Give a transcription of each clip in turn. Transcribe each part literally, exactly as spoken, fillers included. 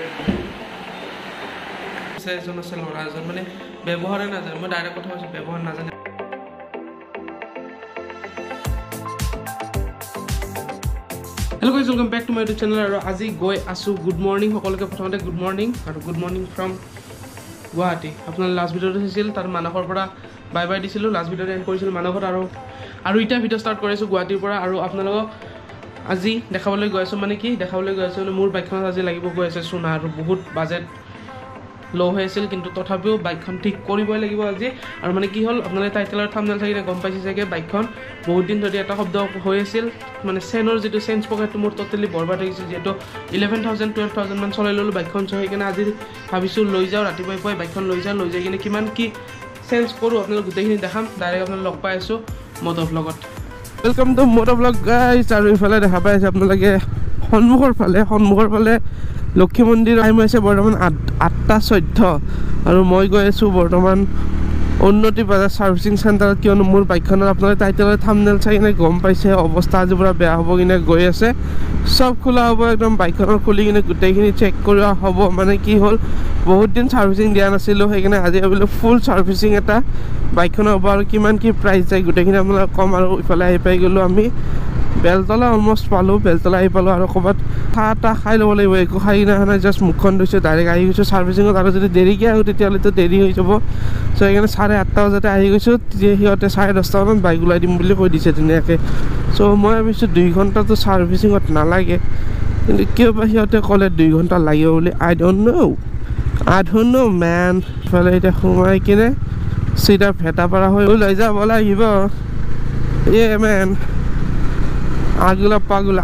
এজন আছে ল'ৰা এজন মানে ব্যৱহাৰে নাজানে মই ডাইৰেক্ট কথা কৈছোঁ ব্যৱহাৰ নাজানে hello' guys welcome back to my YouTube channel আৰু আজি গৈ আছোঁ গুড মৰ্ণিং সকলোকে প্ৰথমতে গুড মৰ্ণিং আৰু গুড মৰ্ণিং ফ্ৰম গুৱাহাটী আপোনালোকে লাষ্ট ভিডিঅ'টো চাইছিল তাৰ মানসৰ পৰা বাই বাই দিছিলোঁ লাষ্ট ভিডিঅ'টো এণ্ড কৰিছিলোঁ মানসত আৰু আৰু এতিয়া ভিডিঅ' ষ্টাৰ্ট কৰিছোঁ গুৱাহাটীৰ পৰা আৰু আপোনালোকক আজি দেখাবলৈ গৈ আছোঁ মানে কি দেখাবলৈ গৈ আছোঁ মানে মোৰ বাইকখনত আজি লাগিব গৈ আছে চুনা আৰু বহুত বাজেট লো হৈ আছিল কিন্তু তথাপিও বাইকখন ঠিক কৰিবই লাগিব আজি আৰু মানে কি হ'ল আপোনালোকে টাইটেলৰ থাম্বনেল থাকিলে গম পাইছে চাগে বাইকখন বহুত দিন ধৰি এটা শব্দ হৈ আছিল মানে চেনৰ যিটো চেঞ্জ পকেটটো মোৰ ট'টেলি বৰবাদ হৈ গৈছিল যিহেতু ইলেভেন থাউজেণ্ড টুৱেল্ভ থাউজেণ্ড মান চলাই ল'লোঁ বাইকখন চ' সেইকাৰণে আজি ভাবিছোঁ লৈ যাওঁ ৰাতিপুৱাই পুৱাই বাইকখন লৈ যাওঁ লৈ যাই কিনে কিমান কি চেঞ্জ কৰোঁ আপোনালোক গোটেইখিনি দেখাম ডাইৰেক্ট আপোনালোক লগ পাই আছোঁ মটৰ ব্লগত welcome to motor blog guys আৰু ইফালে দেখা পাই আছে আপোনালোকে সন্মুখৰ ফালে সন্মুখৰ ফালে লক্ষী মন্দিৰ টাইম হৈছে বৰ্তমান আঠ আঠটা চৈধ্য আৰু মই গৈ আছোঁ বৰ্তমান উন্নতি বজাৰ ছাৰ্ভিচিং চেণ্টাৰত কিয়নো মোৰ বাইকখনত আপোনালোকে টাইটেলৰ থাম্বনেল চাই কিনে গম পাইছে অৱস্থা আজিৰ পৰা বেয়া হ'ব কিনে গৈ আছে চব খোলা হ'ব একদম বাইকখনৰ খুলি কিনে গোটেইখিনি চেক কৰা হ'ব মানে কি হ'ল বহুত দিন ছাৰ্ভিচিং দিয়া নাছিলোঁ সেইকাৰণে আজি ভাবিলোঁ ফুল ছাৰ্ভিচিং এটা বাইকখনৰ হ'ব আৰু কিমান কি প্ৰাইচ যায় গোটেইখিনি আপোনালোকক ক'ম আৰু ইফালে আহি পাই গ'লোঁ আমি বেলতলা অলমষ্ট পালোঁ বেলতলা আহি পালোঁ আৰু ক'ৰবাত চাহ তাহ খাই ল'ব লাগিব একো খাই কিনে নাই জাষ্ট মুখখন ধুইছোঁ ডাইৰেক্ট আহি গৈছোঁ ছাৰ্ভিচিঙত আৰু যদি দেৰিকৈ আহোঁ তেতিয়াহ'লেতো দেৰি হৈ যাব চ' সেইকাৰণে চাৰে আঠটা বজাতে আহি গৈছোঁ তেতিয়া সিহঁতে চাৰে দহটামানত বাইক ওলাই দিম বুলি কৈ দিছে ধুনীয়াকৈ চ' মই ভাবিছোঁ দুই ঘণ্টাটো ছাৰ্ভিচিঙত নালাগে কিন্তু কিয় বা সিহঁতে ক'লে দুই ঘণ্টা লাগিব বুলি I don't know' I don't know' man ইফালে এতিয়া সোমাই কিনে চিধা ভেটা পাৰা হৈ ওলাই যাব লাগিব এ মেন আগলা পাগলা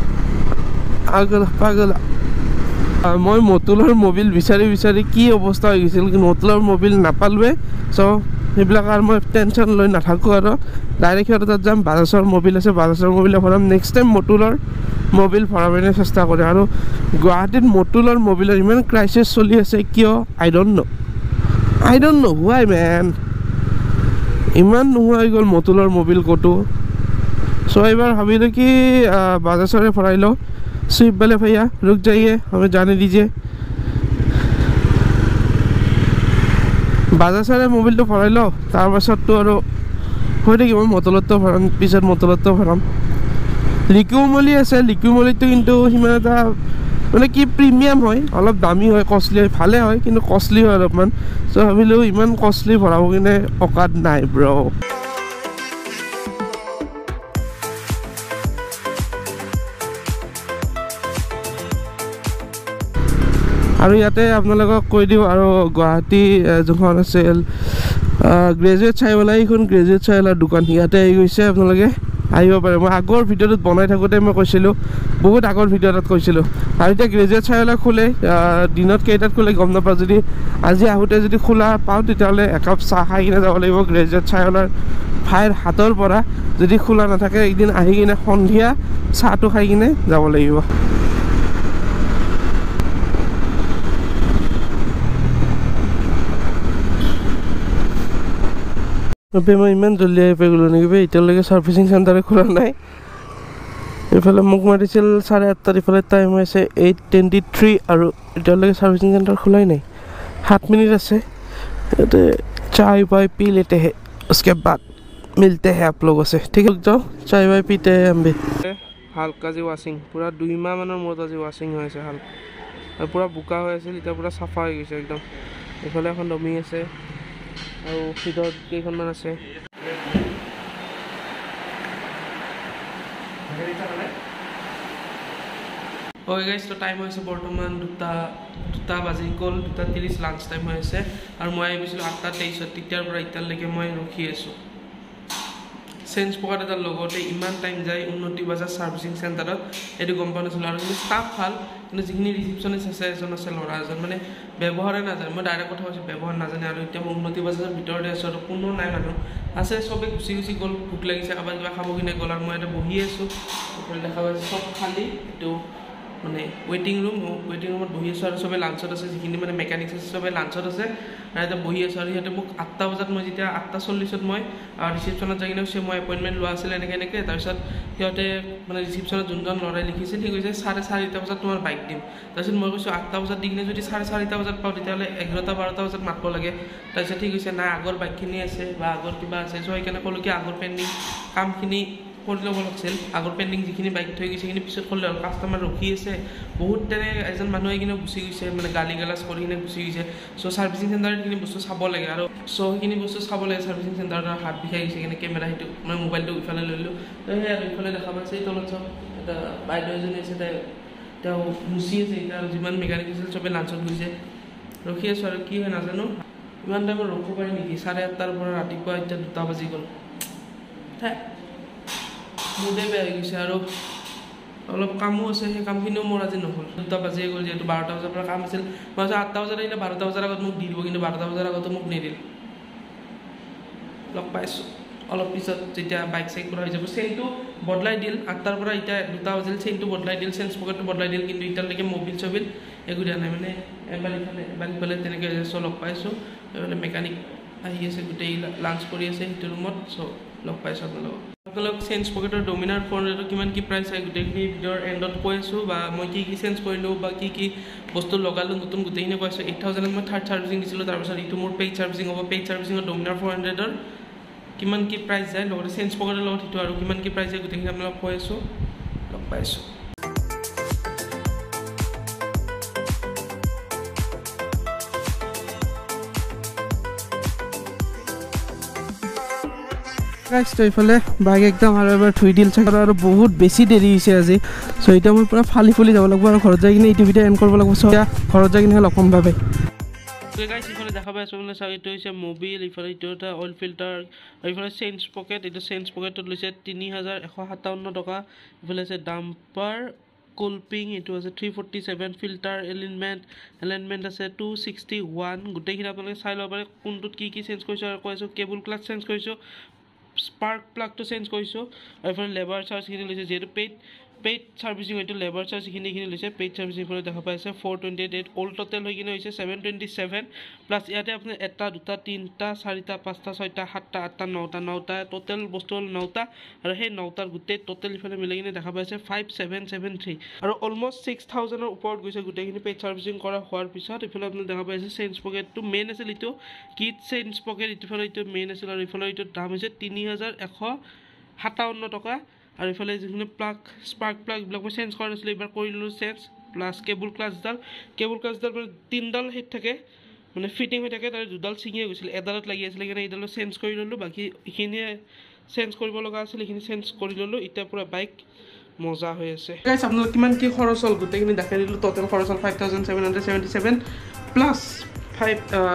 আগলা পাগলা মই মতুলৰ মবিল বিচাৰি বিচাৰি কি অৱস্থা হৈ গৈছিল কিন্তু মতুলৰ মবিল নাপালোৱে চ' সেইবিলাক আৰু মই টেনশ্যন লৈ নাথাকোঁ আৰু ডাইৰেক্ট সিহঁতৰ তাত যাম বাজাজৰ মবিল আছে বাজাজৰ মবিলে ভৰাম নেক্সট টাইম মতুলৰ মবিল ভৰাবলৈ চেষ্টা কৰে আৰু গুৱাহাটীত মতুলৰ মবিলৰ ইমান ক্ৰাইচিছ চলি আছে কিয় I don't know' I don't know' why man ইমান নোহোৱা হৈ গ'ল মতুলৰ মবিল ক'তো सो एक बार भाभी कि बाजार से भराई लो स्विफ्ट वाले भैया रुक जाइए हमें जाने दीजिए बाजार से मोबाइल तो भराई लो तार पाছত तो और হৈ থাকিব মতলতো ভৰাম পিছত মতলতো ভৰাম লিকুমলি আছে লিকুমলিটো কিন্তু সিমান এটা মানে কি প্ৰিমিয়াম হয় অলপ দামী হয় কষ্টলি হয় ভালে হয় কিন্তু কষ্টলি হয় অলপমান চ' ভাবিলোঁ ইমান কষ্টলি ভৰাব কিনে অকাত নাই ব্ৰ আৰু ইয়াতে আপোনালোকক কৈ দিওঁ আৰু গুৱাহাটী যোনখন আছিল গ্ৰেজুৱেট চাইৱালা এইখন গ্ৰেজুৱেট চাইৱালাৰ দোকান ইয়াতে আহি গৈছে আপোনালোকে আহিব পাৰে মই আগৰ ভিডিঅ'টোত বনাই থাকোঁতে মই কৈছিলোঁ বহুত আগৰ ভিডিঅ' এটাত কৈছিলোঁ আৰু এতিয়া গ্ৰেজুৱেট চাইৱালা খোলে দিনত কেইটাত খোলে গম নাপাওঁ যদি আজি আহোঁতে যদি খোলা পাওঁ তেতিয়াহ'লে একাপ চাহ খাই কিনে যাব লাগিব গ্ৰেজুৱেট চাইৱালাৰ ভাইৰ হাতৰ পৰা যদি খোলা নাথাকে একদিন আহি কিনে সন্ধিয়া চাহটো খাই কিনে যাব লাগিব মই ইমান জলদি আহি পাই গ'লোঁ নেকি বে এতিয়ালৈকে ছাৰ্ভিচিং চেণ্টাৰে খোলা নাই এইফালে মোক মাতিছিল চাৰে আঠটাত ইফালে টাইম হৈছে এইট টুৱেণ্টি থ্ৰী আৰু এতিয়ালৈকে ছাৰ্ভিচিং চেণ্টাৰ খোলাই নাই সাত মিনিট আছে ইয়াতে চাই বাই পি লেতে হে उसके बाद मिलते हैं आप लोगों से ठीक है जाओ चाय वाय पीते हैं हम भी হালকা আজি ৱাশ্বিং পুৰা দুই মাহ মানৰ মূৰত আজি ৱাশ্বিং হৈ আছে হাল আৰু পুৰা বোকা হৈ আছিল এতিয়া পুৰা চাফা হৈ গৈছে একদম এইফালে এখন দমি আছে আৰু ভিতৰত কেইখনমান আছে হয় গাইজ তো টাইম হৈছে বৰ্তমান দুটা দুটা বাজি গ'ল দুটা ত্ৰিছ লাঞ্চ টাইম হৈ আছে আৰু মই আহিছিলোঁ আঠটা তেইছত তেতিয়াৰ পৰা এতিয়ালৈকে মই ৰখি আছোঁ চেঞ্জ পকেট এটাৰ লগতে ইমান টাইম যায় উন্নতি বজাৰ ছাৰ্ভিচিং চেণ্টাৰত এইটো গম পোৱা নাছিলোঁ আৰু কিন্তু ষ্টাফ ভাল কিন্তু যিখিনি ৰিচিপশ্যনিষ্ট আছে এজন আছে ল'ৰা এজন মানে ব্যৱহাৰে নাজানে মই ডাইৰেক্ট কথা কৈছোঁ ব্যৱহাৰ নাজানে আৰু এতিয়া মই উন্নতি বজাৰৰ ভিতৰতে আছোঁ আৰু কোনো নাই মানুহ আছে চবে গুচি গুচি গ'ল ভোক লাগিছে কাৰোবাৰ কিবা খাব কিনে গ'ল আৰু মই ইয়াতে বহি আছোঁ দেখা পাইছোঁ চব খালী এইটো মানে ৱেইটিং ৰুম ৱেইটিং ৰুমত বহি আছোঁ আৰু চবেই লাঞ্চত আছে যিখিনি মানে মেকানিক্স আছে চবেই লাঞ্চত আছে আৰু এতিয়া বহি আছোঁ আৰু সিহঁতে মোক আঠটা বজাত মই যেতিয়া আঠটা চল্লিছত মই ৰিচিপশ্যনত যাই কিনে কৈছে মই এপইণ্টমেণ্ট লোৱা আছিলে এনেকৈ এনেকৈ তাৰপিছত সিহঁতে মানে ৰিচিপশ্যনত যোনজন ল'ৰাই লিখিছিল সি কৈছে চাৰে চাৰিটা বজাত তোমাৰ বাইক দিম তাৰপিছত মই কৈছোঁ আঠটা বজাত দি কিনে যদি চাৰে চাৰিটা বজাত পাওঁ তেতিয়াহ'লে এঘাৰটা বাৰটা বজাত মাতিব লাগে তাৰপিছত সি কৈছে নাই আগৰ বাইকখিনি আছে বা আগৰ কিবা আছে চ' সেইকাৰণে ক'লোঁ কি আগৰ পেণ্ডিং কামখিনি কৰি ল'ব লাগিছিল আগৰ পেণ্ডিং যিখিনি বাইক থৈ গৈছে সেইখিনি পিছত কৰিলে হ'ল কাষ্টমাৰ ৰখি আছে বহুত তেনে এজন মানুহ আহি কিনে গুচি গৈছে মানে গালি গালাজ কৰি কিনে গুচি গৈছে চ' ছাৰ্ভিচিং চেণ্টাৰত সেইখিনি বস্তু চাব লাগে আৰু চ' সেইখিনি বস্তু চাব লাগে ছাৰ্ভিচিং চেণ্টাৰত হাত বিষাই গৈছে কিনে কেমেৰা সেইটো মানে মোবাইলটো ইফালে লৈ ল'লোঁ তো সেই আৰু ইফালে দেখা পাইছে এই তলত চাওক এটা বাইদেউ এজনী আছে তাই তেওঁ মুচি আছে এতিয়া যিমান মেকানিক আছিল চবেই লাঞ্চত গৈছে ৰখি আছোঁ আৰু কি হয় নাজানো ইমান টাইমত ৰখিব পাৰি নেকি চাৰে আঠটাৰ পৰা ৰাতিপুৱা এতিয়া দুটা বাজি গ'ল হে মুদে বেয়া হৈ গৈছে আৰু অলপ কামো আছে সেই কামখিনিও মোৰ আজি নহ'ল দুটা বাজিয়ে গ'ল যিহেতু বাৰটা বজাৰ পৰা কাম আছিল মই ভাবিছোঁ আঠটা বজাত আহিলে বাৰটা বজাৰ আগত মোক দি দিব কিন্তু বাৰটা বজাৰ আগতো মোক নিদিল লগ পাইছোঁ অলপ পিছত যেতিয়া বাইক চাইক কৰা হৈ যাব চেইনটো বদলাই দিল আঠটাৰ পৰা এতিয়া দুটা বাজিল চেইনটো বদলাই দিল চেঞ্জ পকেটটো বদলাই দিল কিন্তু এতিয়ালৈকে মবিল চবিল একো দিয়া নাই মানে এবাৰ ইফালে এবাৰ ইফালে তেনেকৈ চ' লগ পাইছোঁ এইফালে মেকানিক আহি আছে গোটেই লাঞ্চ কৰি আছে সেইটো ৰুমত চ' লগ পাইছোঁ আপোনালোকক আপোনালোক চেঞ্জ পকেটৰ ডমিনাৰ ফোন ৰেটৰ কিমান কি প্ৰাইচ হয় গোটেইখিনি ভিডিঅ'ৰ এণ্ডত কৈ আছোঁ বা মই কি কি চেঞ্জ কৰিলোঁ বা কি কি বস্তু লগালোঁ নতুন গোটেইখিনি কৈ আছোঁ এইট থাউজেণ্ডত মই থাৰ্ড ছাৰ্ভিচিং দিছিলোঁ তাৰপিছত এইটো মোৰ পেইড ছাৰ্ভিচিং হ'ব পেইড ছাৰ্ভিচিঙৰ ডমিনাৰ ফ'ৰ হাণ্ড্ৰেডৰ কিমান কি প্ৰাইচ যায় লগতে চেঞ্জ পকেটৰ লগত সেইটো আৰু কিমান কি প্ৰাইচ যায় গোটেইখিনি আপোনালোক কৈ আছোঁ লগ পাইছোঁ গাইছটো এইফালে বাইক একদম আৰু এবাৰ ধুই দিল চাগে আৰু বহুত বেছি দেৰি হৈছে আজি চ' এতিয়া মই পূৰা ফালি ফুলি যাব লাগিব আৰু ঘৰত যাই কিনে এইটো ভিডিঅ' এণ্ড কৰিব লাগিব চ' এতিয়া ঘৰত যাই কিনে লগ পাম বাবে গাইছ ইফালে দেখা পাই আছোঁ মানে চাওক এইটো হৈছে মবিল ইফালে এইটো এটা অইল ফিল্টাৰ আৰু ইফালে চেঞ্জ পকেট এইটো চেঞ্জ পকেটত লৈছে তিনি হাজাৰ এশ সাতাৱন্ন টকা ইফালে আছে ডাম্পাৰ কোল্পিং এইটো আছে three forty seven filter alignment alignment আছে টু ছিক্সটি ওৱান গোটেইখিনি আপোনালোকে চাই ল'ব পাৰে কোনটোত কি কি চেঞ্জ কৰিছোঁ আৰু কৈ আছোঁ কেবুল ক্লাছ চেঞ্জ কৰিছোঁ স্পাৰ্ক প্লাগটো চেঞ্জ কৰিছোঁ আৰু এইফালে লেবাৰ চাৰ্জখিনি লৈছে যিহেতু পেইড পেইড ছাৰ্ভিচিং হয়তো লেবাৰ চাৰ্জ এইখিনি এইখিনি লৈছে পেইড ছাৰ্ভিচিং ফলত দেখা পাইছে four twenty eight eight all total হৈ কিনে হৈছে ছেভেন টুৱেণ্টি ছেভেন প্লাছ ইয়াতে আপুনি এটা দুটা তিনিটা চাৰিটা পাঁচটা ছয়টা সাতটা আঠটা নটা নটা টোটেল বস্তু হ'ল নটা আৰু সেই নটাৰ গোটেই টোটেল ইফালে মিলাই কিনে দেখা পাইছে ফাইভ ছেভেন ছেভেন থ্ৰী আৰু অলমষ্ট ছিক্স থাউজেণ্ডৰ ওপৰত গৈছে গোটেইখিনি পেইড ছাৰ্ভিচিং কৰা হোৱাৰ পিছত ইফালে আপুনি দেখা পাইছে চেঞ্জ পকেটটো মেইন আছিল এইটো কিট চেঞ্জ পকেট ইফালে এইটো মেইন আছিল আৰু ইফালে এইটোৰ দাম হৈছে তিনি হাজাৰ এশ সাতাৱন্ন টকা আৰু ইফালে যিখিনি প্লাগ স্পাৰ্ক প্লাগ এইবিলাক মই চেঞ্জ কৰা নাছিলোঁ এইবাৰ কৰি ল'লোঁ চেঞ্জ প্লাছ কেবুল ক্লাছডাল কেবুল ক্লাছডাল মানে তিনিডাল সেই থাকে মানে ফিটিং হৈ থাকে তাৰ দুডাল ছিঙিয়ে গৈছিল এডালত লাগি আছিলে সেইকাৰণে এইডালত চেঞ্জ কৰি ল'লোঁ বাকী এইখিনিয়ে চেঞ্জ কৰিব লগা আছিল এইখিনি চেঞ্জ কৰি ল'লোঁ এতিয়া পূৰা বাইক মজা হৈ আছে গাইছ আপোনালোক কিমান কি খৰচ হ'ল গোটেইখিনি দেখাই দিলোঁ টোটেল খৰচ হ'ল five thousand seven hundred seventy seven plus five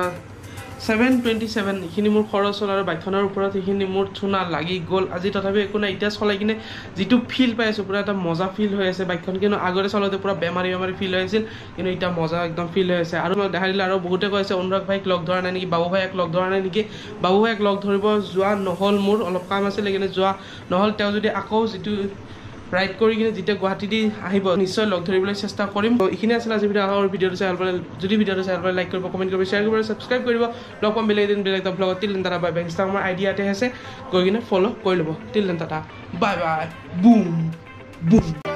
seven twenty seven এইখিনি মোৰ খৰচ হ'ল আৰু বাইকখনৰ ওপৰত সেইখিনি মোৰ চুনা লাগি গ'ল আজি তথাপি একো নাই এতিয়া চলাই কিনে যিটো ফিল পাই আছোঁ পূৰা এটা মজা ফিল হৈ আছে বাইকখন কিন্তু আগতে চলাওঁতে পূৰা বেমাৰী বেমাৰী ফিল হৈ আছিল কিন্তু এতিয়া মজা একদম ফিল হৈ আছে আৰু মই দেখাই দিলোঁ আৰু বহুতে কৈ আছে অনুৰাগ ভাইক লগ ধৰা নাই নেকি বাবু ভাইক লগ ধৰা নাই নেকি বাবু ভাইক লগ ধৰিব যোৱা নহ'ল মোৰ অলপ কাম আছিলে কিন্তু যোৱা নহ'ল তেওঁ যদি আকৌ যিটো ৰাইড কৰি কিনে যেতিয়া গুৱাহাটী দি আহিব নিশ্চয় লগ ধৰিবলৈ চেষ্টা কৰিম এইখিনি আছিল আজি ভিডিঅ' আগৰ ভিডিঅ'টো চাই ভাল পালে যদি ভিডিঅ'টো চাই ভাল পালে লাইক কৰিব কমেণ্ট কৰিব শ্বেয়াৰ কৰিব ছাবস্ক্ৰাইব কৰিব লগ পাম বেলেগ এদিন বেলেগ এটা ব্লগত টিল দেন টাটা বাই বাই ইনষ্টাগ্ৰামৰ আই ডি ইয়াতে আছে গৈ কিনে ফ'ল' কৰি ল'ব till then tata bye bye boom broom